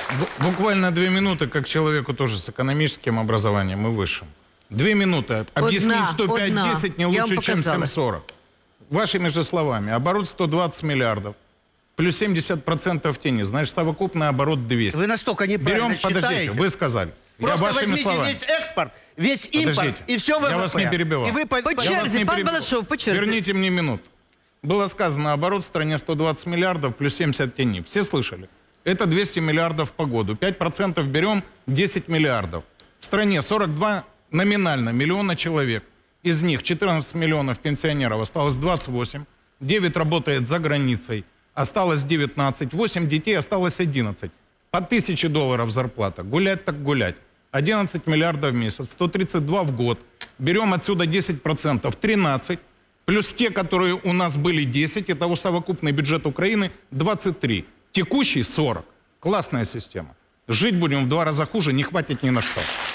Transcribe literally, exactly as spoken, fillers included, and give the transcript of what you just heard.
Буквально две минуты, как человеку тоже с экономическим образованием и высшим. Две минуты. Объяснить, Одна, что пять десять не Я вам лучше, чем показала. семь сорок. Вашими же словами. Оборот сто двадцать миллиардов. Плюс семьдесят процентов в тени. Значит, совокупный оборот двести. Вы настолько неправильно Берем, подождите, считаете. вы сказали. Просто Я вашими возьмите словами. весь экспорт, весь импорт Подождите, и все ВВП. я вас не перебивал. И вы по, По по- Я вас черзи, не пан перебивал. Балашов, по черзи. Верните мне минуту. Было сказано, оборот в стране сто двадцать миллиардов, плюс семьдесят тени. Все слышали? Это двести миллиардов по году. пять процентов берем, десять миллиардов. В стране сорок два номинально миллиона человек. Из них четырнадцать миллионов пенсионеров, осталось двадцать восемь. девять работает за границей, осталось девятнадцать. восемь детей, осталось одиннадцать. По тысяче долларов зарплата. Гулять так гулять. одиннадцать миллиардов в месяц, сто тридцать два в год. Берем отсюда десять процентов, тринадцать. Плюс те, которые у нас были десять, итого совокупный бюджет Украины двадцать три. Текущий сорок. Классная система. Жить будем в два раза хуже, не хватит ни на что.